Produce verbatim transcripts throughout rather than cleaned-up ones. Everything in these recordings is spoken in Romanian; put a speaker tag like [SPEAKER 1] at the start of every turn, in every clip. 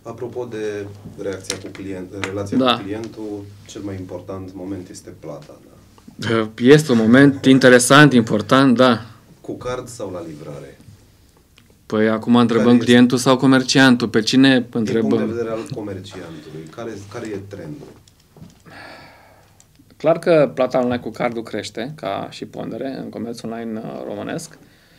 [SPEAKER 1] Apropo de reacția cu client, relația
[SPEAKER 2] da.
[SPEAKER 1] cu clientul, cel mai important moment este plata.
[SPEAKER 2] Da? Este un moment interesant, important, da.
[SPEAKER 1] Cu card sau la livrare?
[SPEAKER 2] Păi acum întrebăm
[SPEAKER 1] care
[SPEAKER 2] clientul
[SPEAKER 1] este?
[SPEAKER 2] sau comerciantul. Pe cine întrebăm?
[SPEAKER 1] Din punct de vedere al comerciantului, care, care e trendul?
[SPEAKER 2] Clar că plata online cu cardul crește, ca și pondere, în comerțul online românesc.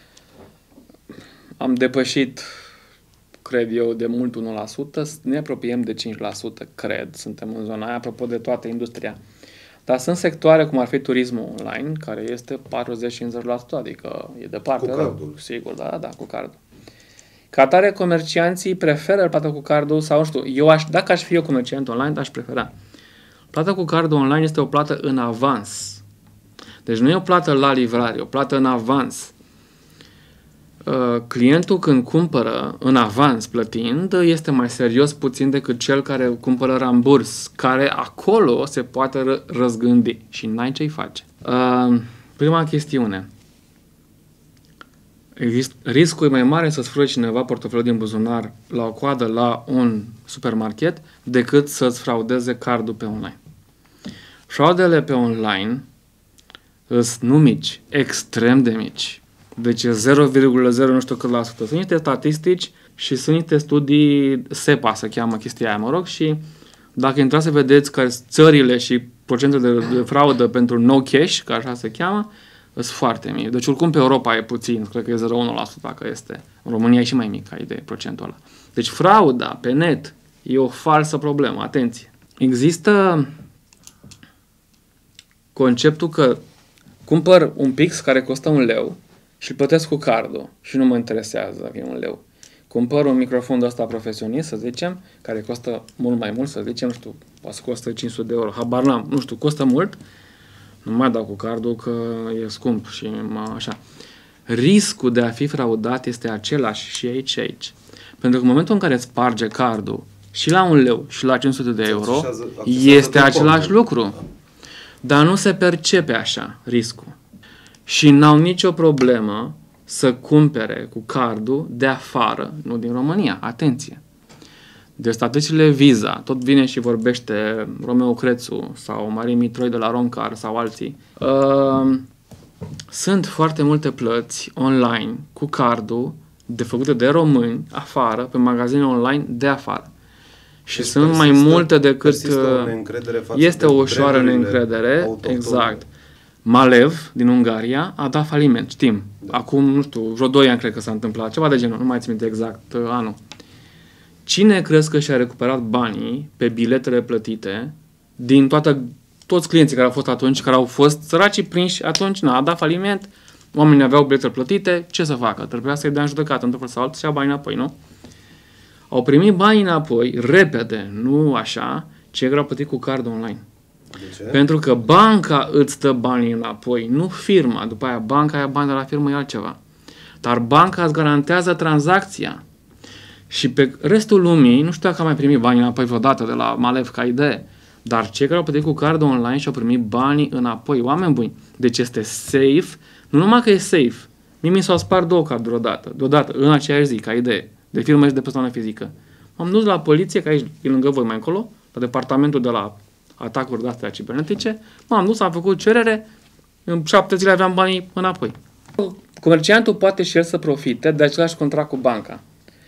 [SPEAKER 2] Am depășit, cred eu, de mult unu la sută, ne apropiem de cinci la sută, cred, suntem în zona aia, apropo de toată industria. Dar sunt sectoare, cum ar fi turismul online, care este patruzeci-cincizeci la sută, adică e departe.
[SPEAKER 1] Cu cardul.
[SPEAKER 2] Sigur, da, da, cu cardul. Ca atare, comercianții preferă plata cu cardul sau, nu știu, eu aș, dacă aș fi eu comerciant online, aș prefera. Plata cu cardul online este o plată în avans. Deci nu e o plată la livrare, e o plată în avans. Uh, clientul când cumpără în avans plătind, este mai serios puțin decât cel care cumpără ramburs, care acolo se poate ră- răzgândi și n-ai ce-i face. Uh, prima chestiune. Exist, riscul e mai mare să-ți fură cineva portofelul din buzunar la o coadă la un supermarket decât să-ți fraudeze cardul pe online. Fraudele pe online sunt nu mici, extrem de mici. Deci zero virgulă zero nu știu cât la sută. Sunt niște statistici și sunt niște studii, SEPA se cheamă chestia aia, mă rog, și dacă intrați să vedeți care sunt țările și procentele de, de fraudă pentru no cash, că așa se cheamă, sunt foarte mici. Deci oricum pe Europa e puțin, cred că e zero virgulă unu la sută dacă este. În România e și mai mic ca idee procentul ăla. Deci frauda pe net e o falsă problemă, atenție. Există conceptul că cumpăr un pix care costă un leu și îl plătesc cu cardul și nu mă interesează dacă e un leu. Cumpăr un microfon de ăsta profesionist, să zicem, care costă mult mai mult, să zicem, nu știu, poate să costă cinci sute de euro, habar n-am, nu știu, costă mult, nu mai dau cu cardul că e scump și mă, așa. Riscul de a fi fraudat este același și aici și aici. Pentru că în momentul în care îți sparge cardul și la un leu și la cinci sute de euro,
[SPEAKER 1] Afișează, afișează
[SPEAKER 2] este același lucru. Dar nu se percepe așa riscul. Și n-au nicio problemă să cumpere cu cardul de afară, nu din România. Atenție! De statisticile Visa, tot vine și vorbește Romeo Crețu sau Marin Mitroi de la Romcar sau alții. Uh, sunt foarte multe plăți online cu cardul de făcute de români afară, pe magazine online de afară. Și deci sunt mai multe decât... Este o ușoară neîncredere, exact. Malev, din Ungaria, a dat faliment, știm. Acum, nu știu, vreo doi ani cred că s-a întâmplat, ceva de genul, nu mai țin minte exact uh, anul. Cine crezi că și-a recuperat banii pe biletele plătite din toată, toți clienții care au fost atunci, care au fost săracii prinși atunci, n-a dat faliment, oamenii aveau biletele plătite, ce să facă? Trebuia să-i dea în judecată, într-un fel sau altul, și ia banii înapoi, nu? Au primit banii înapoi, repede, nu așa, cei care au plătit cu card online.
[SPEAKER 1] De ce?
[SPEAKER 2] Pentru că banca îți dă banii înapoi, nu firma. După aia banca ia bani de la firmă, e altceva. Dar banca îți garantează tranzacția. Și pe restul lumii, nu știu dacă am mai primit banii înapoi vreodată de la Malev ca idee, dar cei care au plătit cu card online și-au primit banii înapoi, oameni buni. Deci este safe, nu numai că e safe, mie mi s-au spart două carduri odată, deodată, în aceeași zi, ca idee, de firmă și de persoană fizică. M-am dus la poliție, că aici e lângă voi mai încolo, la departamentul de la atacuri de-astea cibernetice, m-am dus, am făcut cerere, în șapte zile aveam banii înapoi. Comerciantul poate și el să profite de același contract cu banca.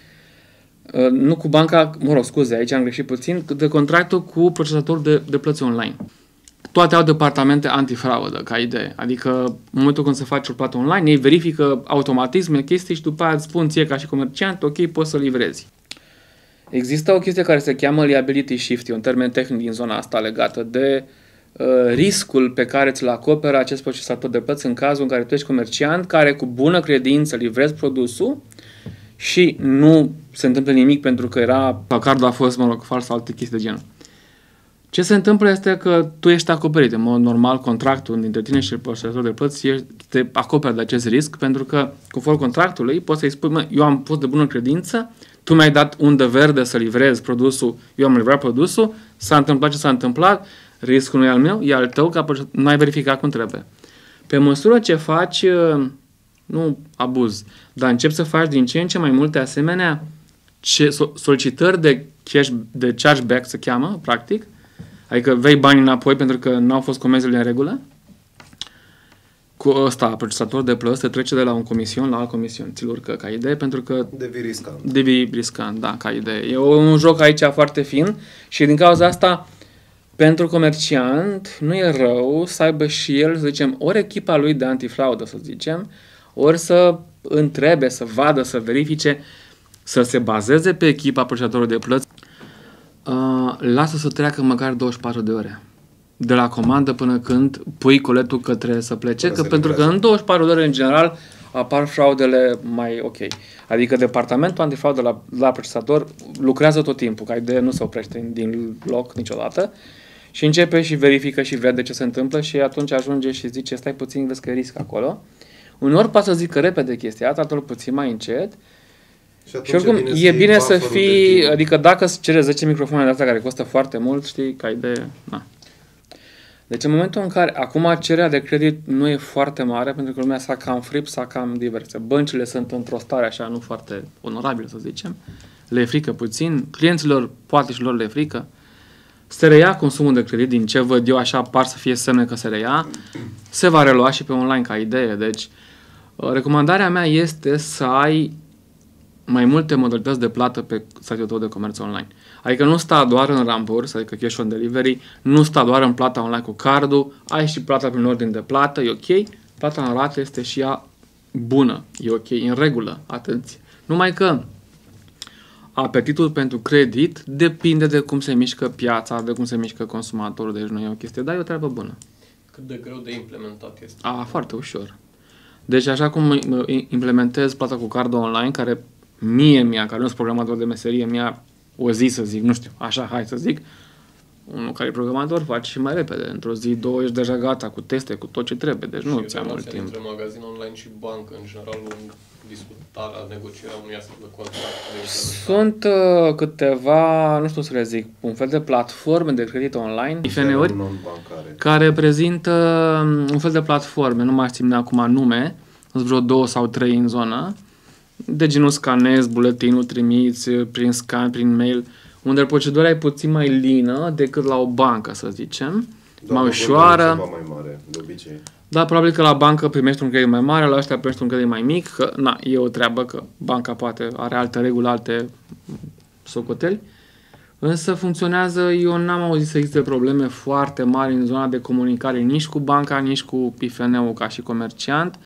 [SPEAKER 2] Nu cu banca, mă rog, scuze, aici am greșit puțin, de contractul cu procesatorul de, de plăți online. Toate au departamente antifraudă, ca idee. Adică, în momentul când se face o plată online, ei verifică automatisme, chestii și după aia îți spun ție ca și comerciant, ok, poți să livrezi. Există o chestie care se cheamă liability shift, un termen tehnic din zona asta legată de uh, riscul pe care ți-l acoperă acest procesator de plăți în cazul în care tu ești comerciant care cu bună credință livrezi produsul și nu se întâmplă nimic pentru că era, cardul a fost, mă rog, fals sau alte chestii de genul. Ce se întâmplă este că tu ești acoperit. În mod normal, contractul dintre tine și procesatorul de plăți te acoperă de acest risc, pentru că, conform contractului, poți să-i spui, mă, eu am fost de bună credință, tu mi-ai dat undă verde să livrezi produsul, eu am livrat produsul, s-a întâmplat ce s-a întâmplat, riscul nu e al meu, e al tău, că nu ai verificat cum trebuie. Pe măsură ce faci, nu abuz, dar începi să faci din ce în ce mai multe asemenea ce, solicitări de cash, de chargeback se cheamă, practic, adică vei bani înapoi pentru că n-au fost comenzile în regulă, cu ăsta, procesator de plăți, se trece de la un comision la alt comision. Ți-l urcă ca idee, pentru că...
[SPEAKER 1] Devii riscant.
[SPEAKER 2] Devii riscant, da, ca idee. E un joc aici foarte fin și din cauza asta, pentru comerciant, nu e rău să aibă și el, să zicem, ori echipa lui de antifraudă, să zicem, ori să întrebe, să vadă, să verifice, să se bazeze pe echipa procesatorului de plăți. Uh, lasă să treacă măcar douăzeci și patru de ore. De la comandă până când pui coletul către să plece, că pentru că în douăzeci și patru de ore, în general, apar fraudele mai ok. Adică departamentul antifraudă la, la procesator lucrează tot timpul, ca idee nu se oprește din loc niciodată și începe și verifică și vede ce se întâmplă și atunci ajunge și zice, stai puțin, vezi că e risc acolo. Uneori poate să zică repede chestia asta, altor puțin mai încet. Și, și oricum, e bine, e bine să fii, adică dacă îți cere zece microfoane de astea care costă foarte mult, știi, ca idee, na. Deci în momentul în care acum cererea de credit nu e foarte mare, pentru că lumea s-a cam frip, s-a cam diverse. Băncile sunt într-o stare așa nu foarte onorabilă, să zicem. Le e frică puțin, clienților poate și lor le e frică. Se reia consumul de credit, din ce văd eu așa par să fie semne că se reia. Se va relua și pe online ca idee. Deci recomandarea mea este să ai mai multe modalități de plată pe site-ul tău de comerț online. Adică nu sta doar în ramburs, adică cash on delivery, nu sta doar în plata online cu cardul, ai și plata prin ordine de plată, e ok, plata în rată este și ea bună, e ok, în regulă, atenție. Numai că apetitul pentru credit depinde de cum se mișcă piața, de cum se mișcă consumatorul, deci nu e o chestie, dar e o treabă bună.
[SPEAKER 3] Cât de greu de implementat este?
[SPEAKER 2] A, foarte ușor. Deci așa cum implementez plata cu cardul online, care mie, mie, care nu sunt programator de meserie, mie o zi să zic, nu știu, așa, hai să zic, unul care e programator face și mai repede. Într-o zi, două, ești deja gata cu teste, cu tot ce trebuie, deci nu ți-a mult timp.
[SPEAKER 3] Între magazin online și bancă, în general, în discutarea, negocierea unui astfel de contract?
[SPEAKER 2] Sunt uh, câteva, nu știu să le zic, un fel de platforme de credit online, I F N-uri, care prezintă un fel de platforme, nu mai știm acum nume, sunt vreo două sau trei în zonă, de genul scanezi, buletinul trimiți prin scan, prin mail, unde procedura e puțin mai lină decât la o bancă, să zicem,
[SPEAKER 1] Doar
[SPEAKER 2] mai ușoară.
[SPEAKER 1] Mai mare, de obicei.
[SPEAKER 2] Da, probabil că la bancă primești un credit mai mare, la ăștia primești un credit mai mic, că na, e o treabă că banca poate are alte reguli, alte socoteli, însă funcționează, eu n-am auzit să existe probleme foarte mari în zona de comunicare nici cu banca, nici cu I F N-ul ca și comerciant.